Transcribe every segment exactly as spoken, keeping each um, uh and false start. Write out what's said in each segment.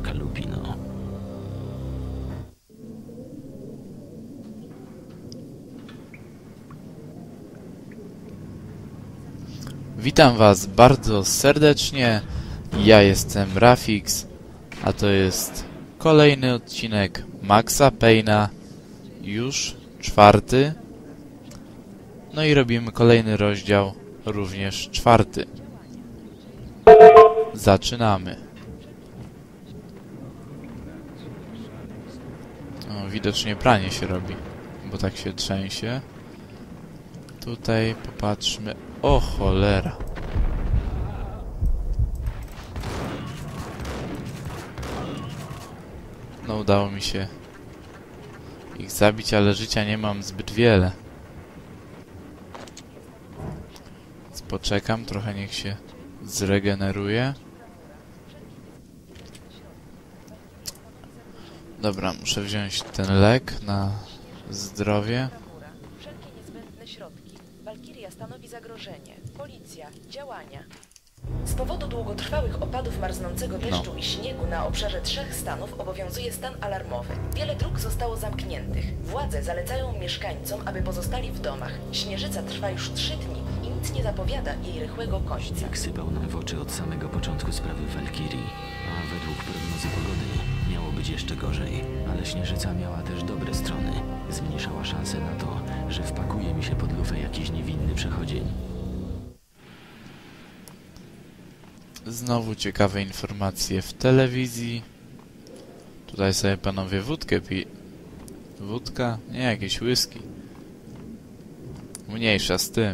taka lubi, no. Witam was bardzo serdecznie, ja jestem Rafix, a to jest kolejny odcinek Maxa Payne'a, już czwarty, no i robimy kolejny rozdział, również czwarty. Zaczynamy. O, widocznie pranie się robi, bo tak się trzęsie. Tutaj popatrzmy. O cholera. No udało mi się ich zabić, ale życia nie mam zbyt wiele. Więc poczekam, trochę niech się zregeneruje. Dobra, muszę wziąć ten lek na zdrowie. Walkiria stanowi zagrożenie. Policja, działania. Z powodu długotrwałych opadów marznącego deszczu no. i śniegu na obszarze trzech stanów obowiązuje stan alarmowy. Wiele dróg zostało zamkniętych. Władze zalecają mieszkańcom, aby pozostali w domach. Śnieżyca trwa już trzy dni i nic nie zapowiada jej rychłego końca. Śnieg sypał nam w oczy od samego początku sprawy Walkirii, a według prognozy pogody miało być jeszcze gorzej. Ale Śnieżyca miała też dobre strony. Zmniejszała szanse na to, że wpakuje mi się pod lufę jakiś niewinny przechodzień. Znowu ciekawe informacje w telewizji. Tutaj sobie panowie wódkę pi... Wódka? Nie, jakieś whisky. Mniejsza z tym.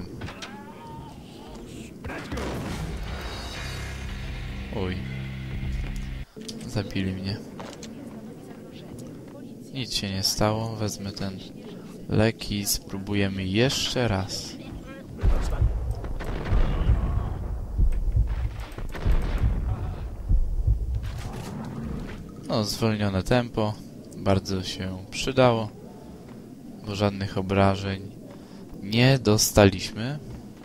Oj. Zabili mnie. Nic się nie stało. Wezmę ten lek i spróbujemy jeszcze raz. No, zwolnione tempo. Bardzo się przydało, bo żadnych obrażeń nie dostaliśmy.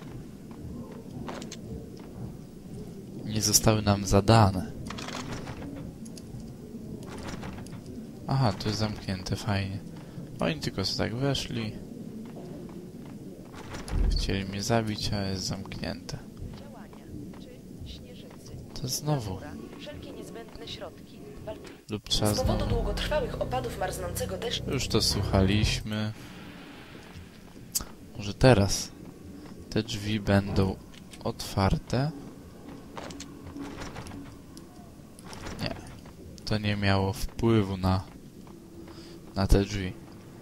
Nie zostały nam zadane. Aha, tu jest zamknięte, fajnie. Oni tylko sobie tak weszli. Chcieli mnie zabić, a jest zamknięte. To znowu. Lub trzeba Z powodu znowu. długotrwałych opadów marznącego deszczu... Już to słuchaliśmy. Może teraz te drzwi będą otwarte? Nie. To nie miało wpływu na, na te drzwi.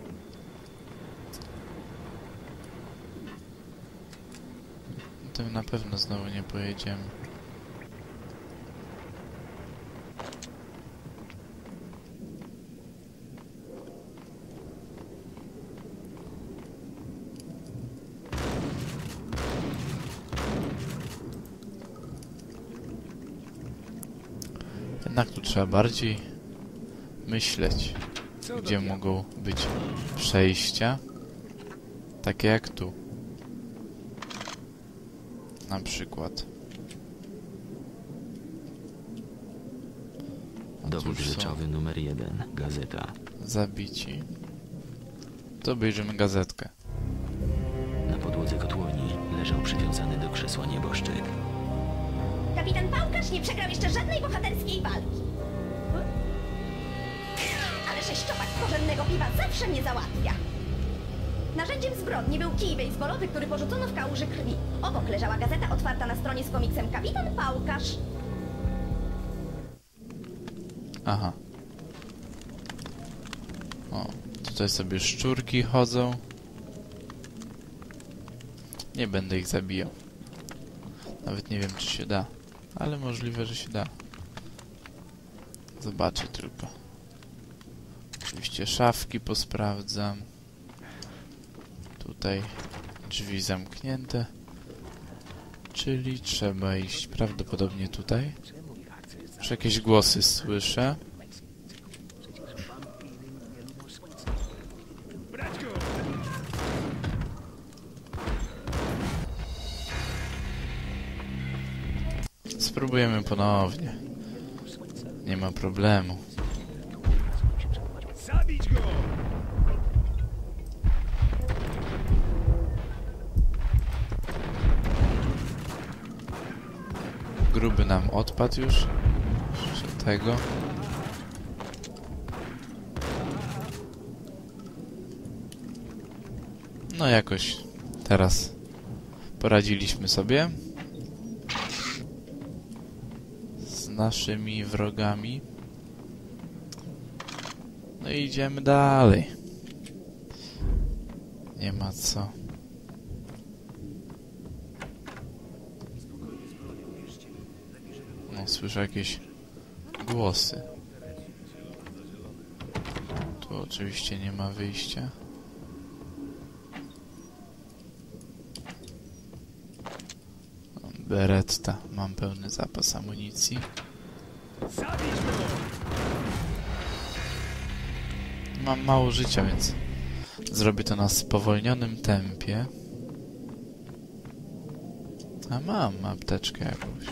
Tym na pewno znowu nie pojedziemy. Jednak tu trzeba bardziej myśleć, gdzie mogą być przejścia, takie jak tu. Na przykład. Dowód rzeczowy numer jeden. Gazeta. Zabici. To obejrzymy gazetkę. Na podłodze kotłowni leżał przywiązany do krzesła nieboszczyk. Kapitan Pałkarz nie przegrał jeszcze żadnej bohaterskiej walki. Ale sześciopak korzennego piwa zawsze mnie załatwia. Narzędziem zbrodni był kij bejsbolowy, który porzucono w kałuży krwi. Obok leżała gazeta otwarta na stronie z komiksem Kapitan Pałkarz. Aha. O, tutaj sobie szczurki chodzą. Nie będę ich zabijał. Nawet nie wiem, czy się da. Ale możliwe, że się da. Zobaczę tylko. Oczywiście szafki posprawdzam. Tutaj drzwi zamknięte. Czyli trzeba iść prawdopodobnie tutaj. Już jakieś głosy słyszę. Spróbujemy ponownie. Nie ma problemu. Zabić go! Gruby nam odpadł już. Jeszcze tego. No jakoś teraz poradziliśmy sobie z naszymi wrogami. No i idziemy dalej. Nie ma co. No, słyszę jakieś głosy. Tu oczywiście nie ma wyjścia. Beretta. Mam pełny zapas amunicji. Zabić go! Mam mało życia, więc zrobię to na spowolnionym tempie. A mam apteczkę jakąś.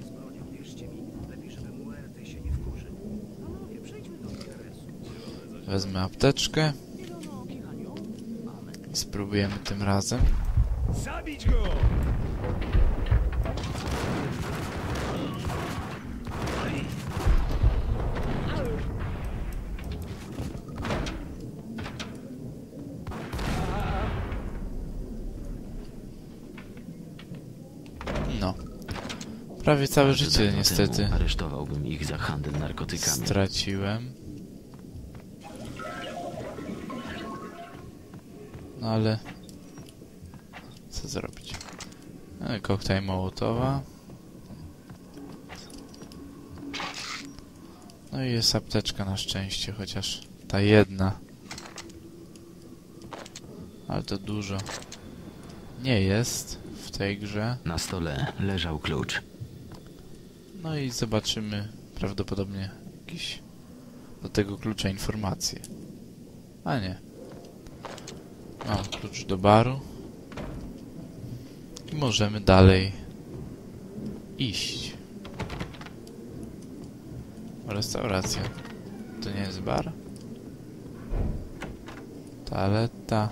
Wezmę apteczkę i spróbujemy tym razem. Zabić go! No. Prawie całe Bardzo życie dawno niestety temu aresztowałbym ich za handel narkotykami. straciłem. No ale... co zrobić? E, koktajl Mołotowa. No i jest apteczka na szczęście, chociaż ta jedna. Ale to dużo nie jest w tej grze. Na stole leżał klucz. No i zobaczymy prawdopodobnie jakieś do tego klucza informacje. A nie. Mam klucz do baru. I możemy dalej iść. Restauracja. To nie jest bar? Toaleta.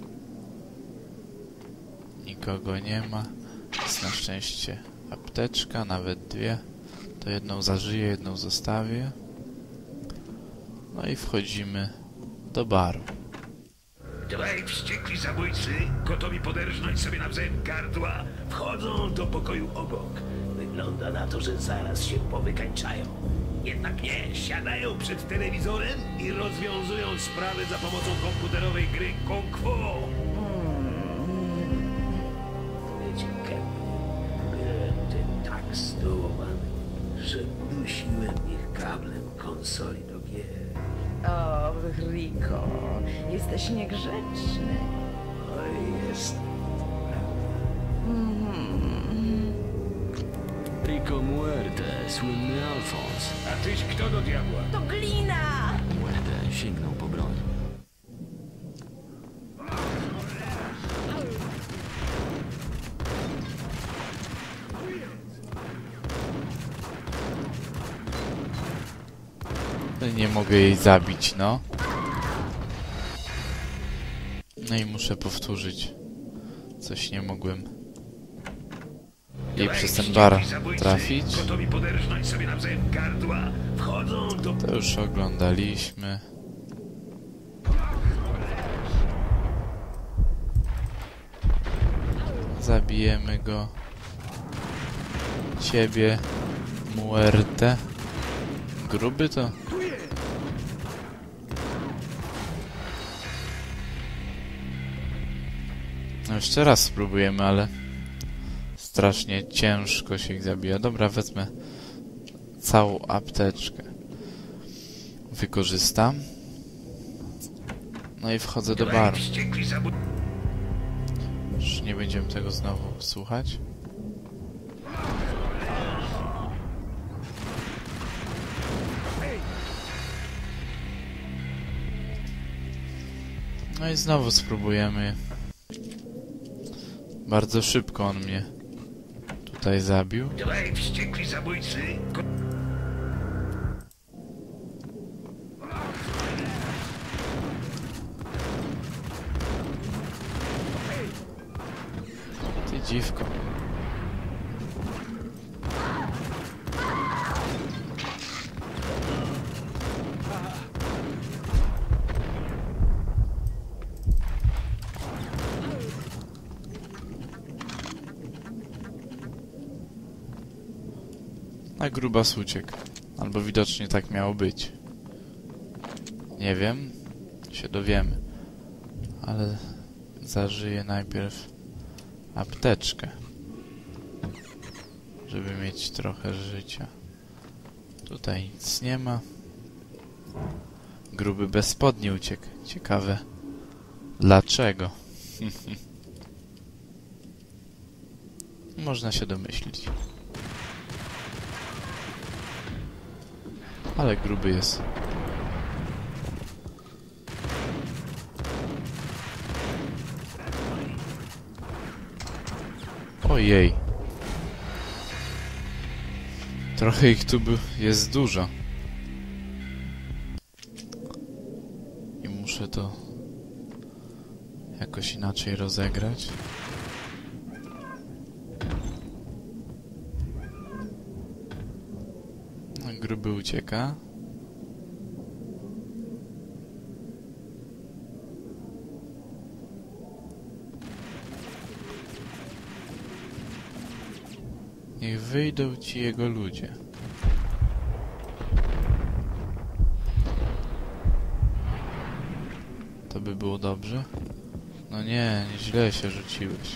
Nikogo nie ma. Jest na szczęście apteczka, nawet dwie. To jedną zażyję, jedną zostawię. No i wchodzimy do baru. Dwaj wściekli zabójcy, gotowi poderżnąć sobie nawzajem gardła, wchodzą do pokoju obok. Wygląda na to, że zaraz się powykańczają. Jednak nie, siadają przed telewizorem i rozwiązują sprawę za pomocą komputerowej gry Kung Fu. Wiecie, Kemp, byłem tym tak zdołowany, że dusiłem ich kablem konsoli do gier. O, Rico, jesteś niegrzeczny. Oj, jest Rico Muerte, słynny Alfons. A tyś kto do diabła? To glina! Muerte sięgnął po broń. Nie mogę jej zabić, no. No i muszę powtórzyć. Coś nie mogłem jej Dwaj przez ten wściekli bar zabójcy, trafić. gotowi poderżnąć sobie nawzajem gardła, wchodzą do... To już oglądaliśmy. Zabijemy go. Ciebie, Muerte. Gruby to? No jeszcze raz spróbujemy, ale strasznie ciężko się ich zabija. Dobra, wezmę całą apteczkę. Wykorzystam. No i wchodzę do Dwaj baru. wściekli zabójcy... Już nie będziemy tego znowu słuchać. No i znowu spróbujemy. Bardzo szybko on mnie tutaj zabił. Dwaj wściekli zabójcy, go... dziwko. A grubas uciekł. Albo widocznie tak miało być. Nie wiem. Się dowiemy. Ale zażyję najpierw apteczkę. Żeby mieć trochę życia. Tutaj nic nie ma. Gruby bez spodni uciekł. Ciekawe. Dlaczego? Można się domyślić. Ale gruby jest. Ojej. Trochę ich tu jest dużo. I muszę to jakoś inaczej rozegrać. Gruby ucieka. Niech wyjdą ci jego ludzie. To by było dobrze. No nie, źle się rzuciłeś.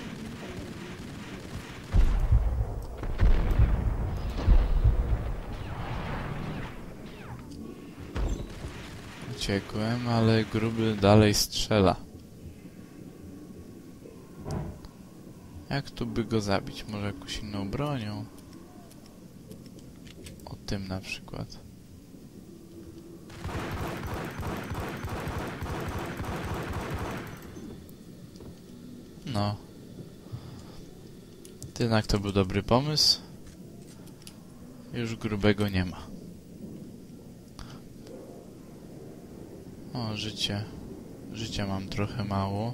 Uciekłem, ale gruby dalej strzela. Jak tu by go zabić? Może jakąś inną bronią? O tym na przykład. No. Jednak to był dobry pomysł. Już grubego nie ma. O, życie. Życia mam trochę mało.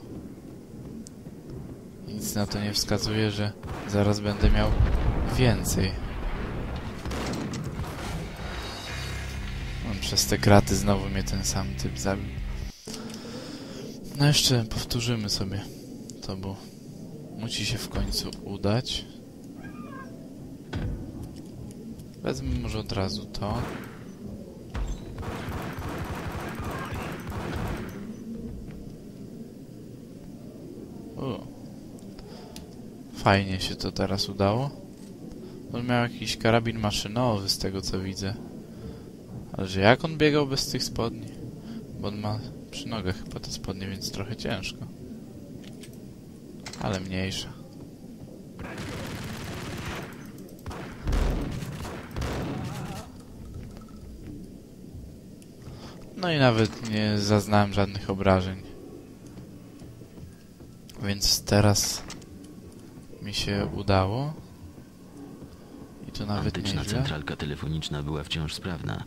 Nic na to nie wskazuje, że zaraz będę miał więcej. No, przez te kraty znowu mnie ten sam typ zabił. No jeszcze powtórzymy sobie to, bo musi się w końcu udać. Wezmę może od razu to. O. Fajnie się to teraz udało. On miał jakiś karabin maszynowy z tego co widzę. Ale że jak on biegał bez tych spodni? Bo on ma przy nogach chyba te spodnie, więc trochę ciężko. Ale mniejsza. No i nawet nie zaznałem żadnych obrażeń. Więc teraz mi się udało. I to nawet Antyczna nieźle. centralka telefoniczna była wciąż sprawna.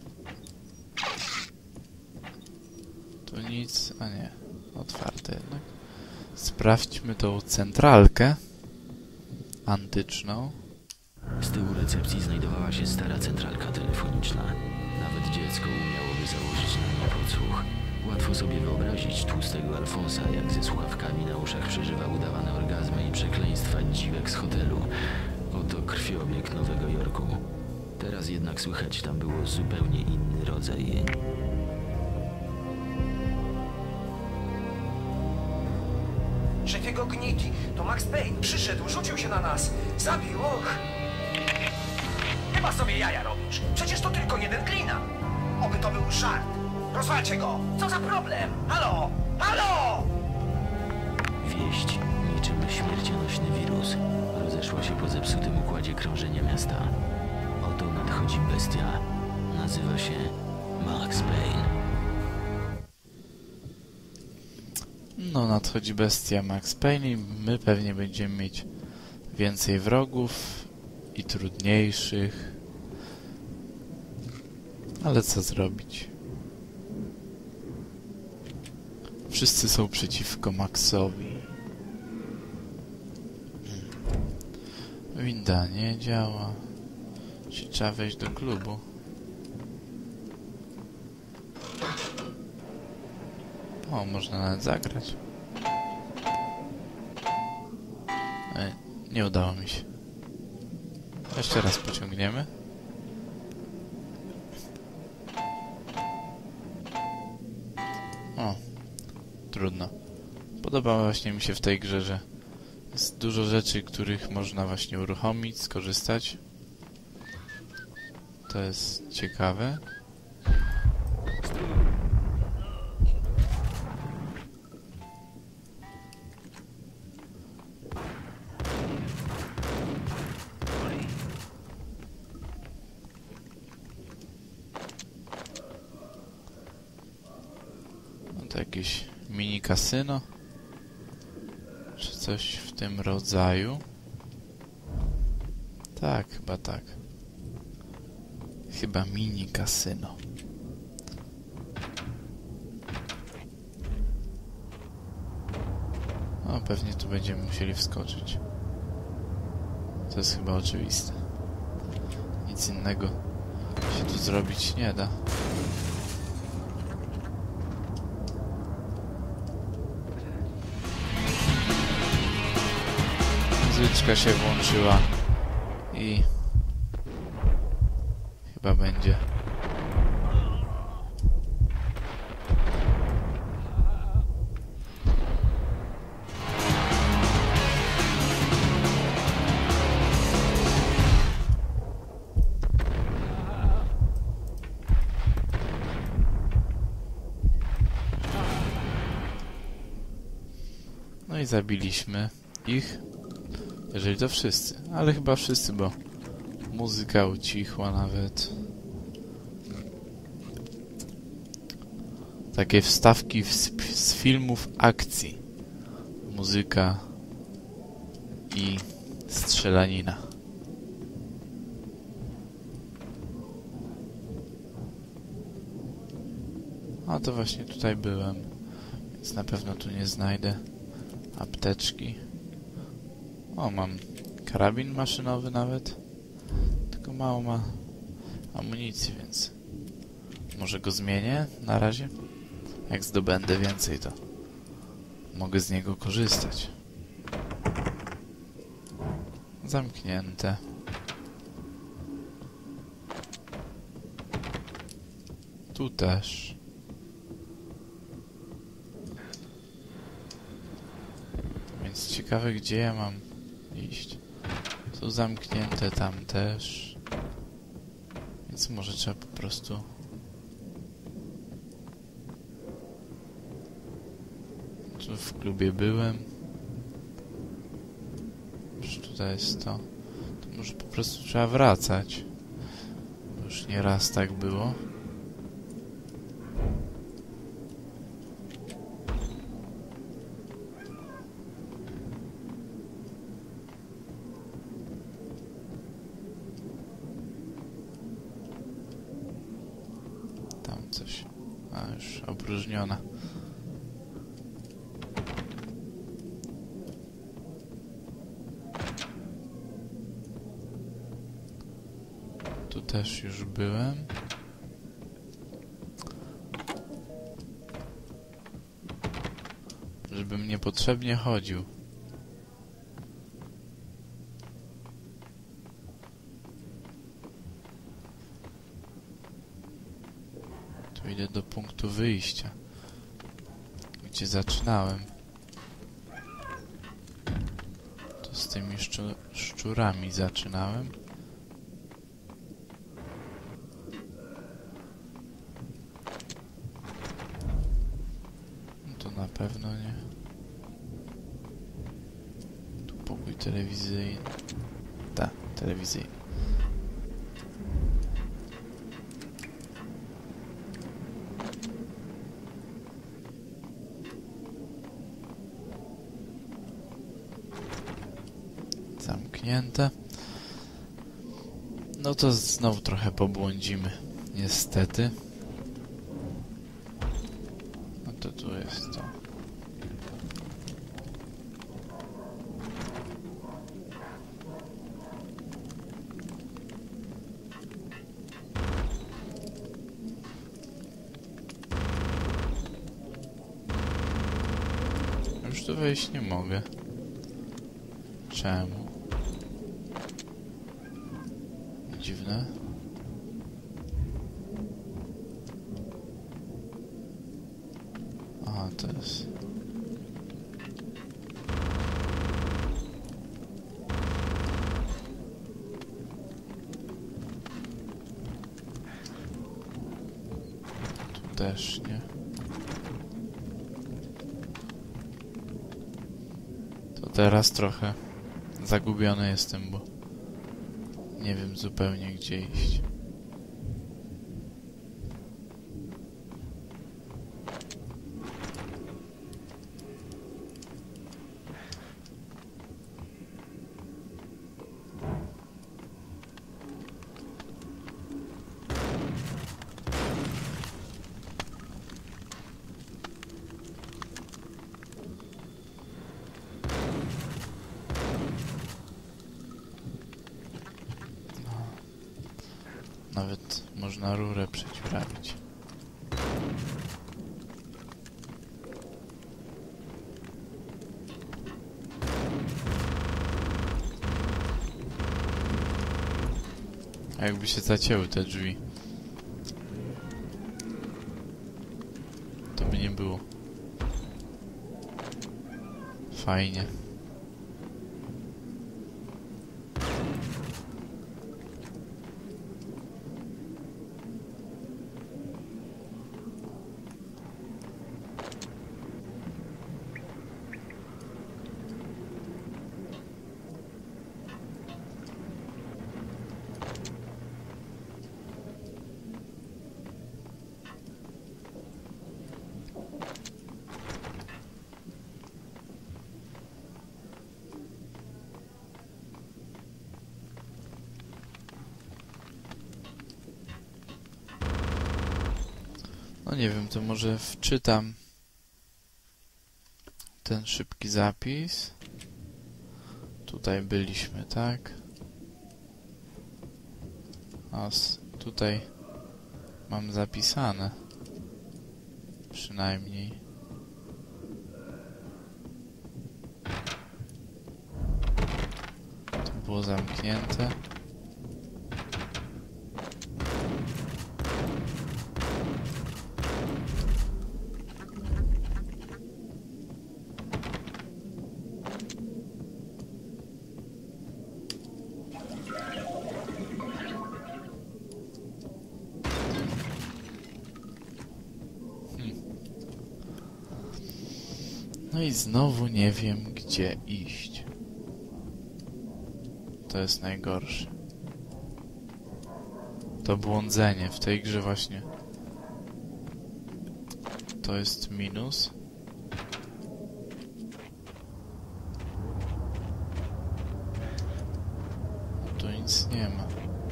Tu nic, a nie. Otwarte jednak. Sprawdźmy tą centralkę antyczną. Z tyłu recepcji znajdowała się stara centralka telefoniczna. Nawet dziecko umiałoby założyć na nie podsłuch. Łatwo sobie wyobrazić tłustego Alfonsa, jak ze słuchawkami na uszach przeżywa udawane orgazmy i przekleństwa dziwek z hotelu. Oto krwiobieg Nowego Jorku. Teraz jednak słychać tam było zupełnie inny rodzaj. Szefie go gniki. To Max Payne. Przyszedł, rzucił się na nas. Zabił, och. Chyba sobie jaja robisz. Przecież to tylko jeden glina. Oby to był żart. Rozwalcie go. Co za problem? Halo? Halo? Wieść, niczym śmiercionośny wirus, rozeszła się po zepsutym układzie krążenia miasta. Oto nadchodzi bestia. Nazywa się Max Payne. No, nadchodzi bestia Max Payne i my pewnie będziemy mieć więcej wrogów i trudniejszych. Ale co zrobić? Wszyscy są przeciwko Maxowi. Winda nie działa. Czy trzeba wejść do klubu? O, można nawet zagrać. E, nie udało mi się. Jeszcze raz pociągniemy. O, trudno. Podoba właśnie mi się w tej grze, że jest dużo rzeczy, których można właśnie uruchomić, skorzystać. To jest ciekawe. No to jakieś mini kasyno, czy coś w tym rodzaju. Tak, chyba tak. Chyba mini kasyno. No, pewnie tu będziemy musieli wskoczyć. To jest chyba oczywiste. Nic innego się tu zrobić nie da. Muzyczka się włączyła i chyba będzie. No i zabiliśmy ich. Jeżeli to wszyscy, ale chyba wszyscy, bo muzyka ucichła nawet. Takie wstawki w, z filmów akcji. Muzyka i strzelanina. A to właśnie tutaj byłem, więc na pewno tu nie znajdę apteczki. O, mam karabin maszynowy nawet. Tylko mało ma amunicji, więc może go zmienię na razie. Jak zdobędę więcej, to mogę z niego korzystać. Zamknięte. Tu też. Więc ciekawe, gdzie ja mam iść. Tu zamknięte, tam też. Więc może trzeba po prostu... Tu w klubie byłem. Już tutaj jest to. To może po prostu trzeba wracać. Już nie raz tak było. Tam coś. A, już opróżniona. Tu też już byłem. Żebym niepotrzebnie chodził. Tu idę do punktu wyjścia, gdzie zaczynałem. Tu z tymi szczu szczurami zaczynałem. Na pewno nie. Tu pokój telewizyjny. Tak, telewizyjny. Zamknięte. No to znowu trochę pobłądzimy. Niestety. No to tu jest to. Już tu wejść nie mogę. Czemu? Dziwne. Aha, to jest... Tu też nie. To teraz trochę zagubiony jestem, bo nie wiem zupełnie gdzie iść. Nawet można rurę przećprawić. A jakby się zacięły te drzwi, to by nie było fajnie. No nie wiem, to może wczytam ten szybki zapis. Tutaj byliśmy, tak? A tutaj mam zapisane. Przynajmniej. To było zamknięte. No i znowu nie wiem, gdzie iść. To jest najgorsze. To błądzenie w tej grze właśnie. To jest minus. No tu nic nie ma.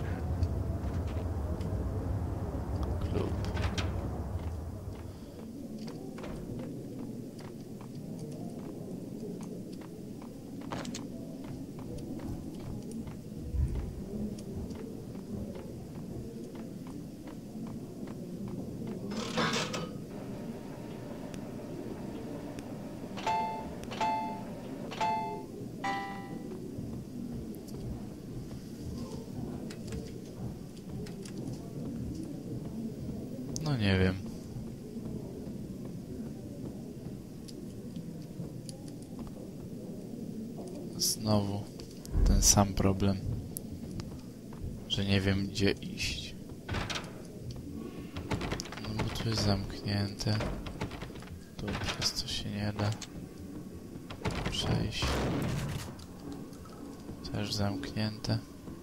Klub. No nie wiem. Znowu ten sam problem, że nie wiem, gdzie iść. No bo tu jest zamknięte. Tu przez to się nie da przejść. Też zamknięte.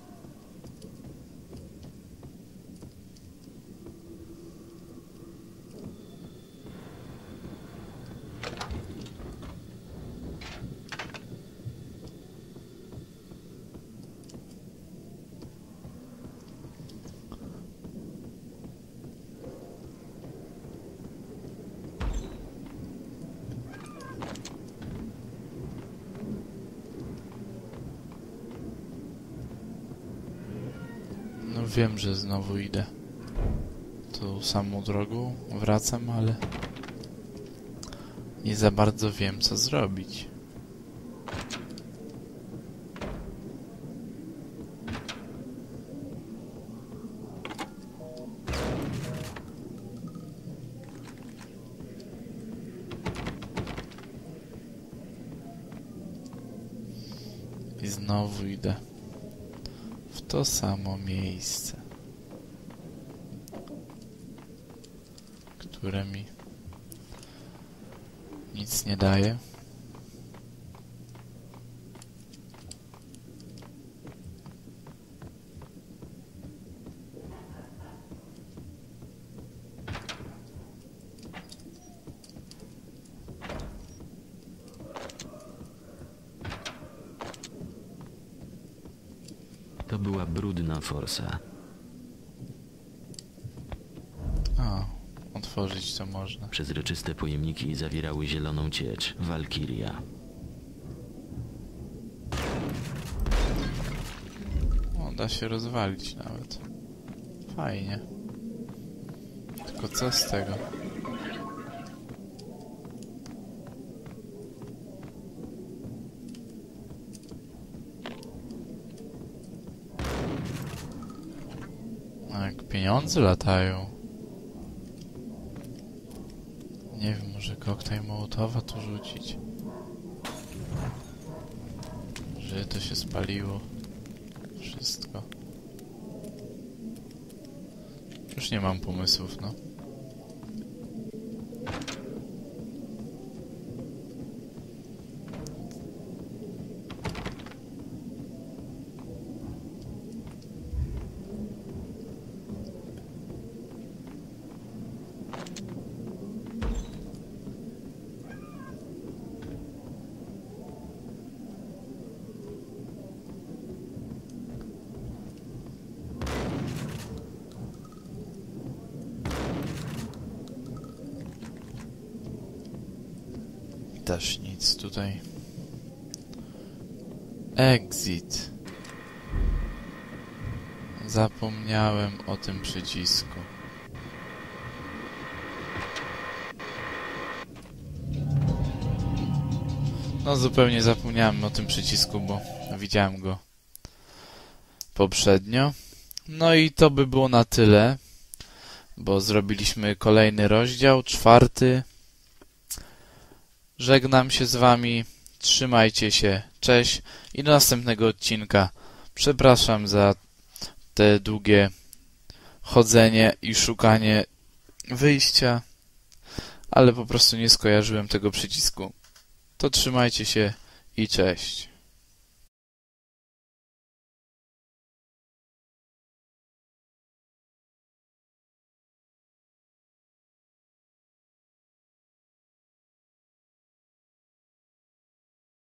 No wiem, że znowu idę tą samą drogą, wracam, ale nie za bardzo wiem, co zrobić. I znowu idę w to samo miejsce, które mi nic nie daje. To była brudna forsa. A, otworzyć to można. Przezroczyste pojemniki zawierały zieloną ciecz, Walkiria. O, da się rozwalić nawet. Fajnie. Tylko co z tego? A jak pieniądze latają. Nie wiem, może koktajl Mołotowa tu rzucić. Że to się spaliło. Wszystko. Już nie mam pomysłów, no. Też nic tutaj. Exit. Zapomniałem o tym przycisku. No zupełnie zapomniałem o tym przycisku, bo widziałem go poprzednio. No i to by było na tyle, bo zrobiliśmy kolejny rozdział, czwarty. Żegnam się z wami, trzymajcie się, cześć i do następnego odcinka. Przepraszam za te długie chodzenie i szukanie wyjścia, ale po prostu nie skojarzyłem tego przycisku. To trzymajcie się i cześć.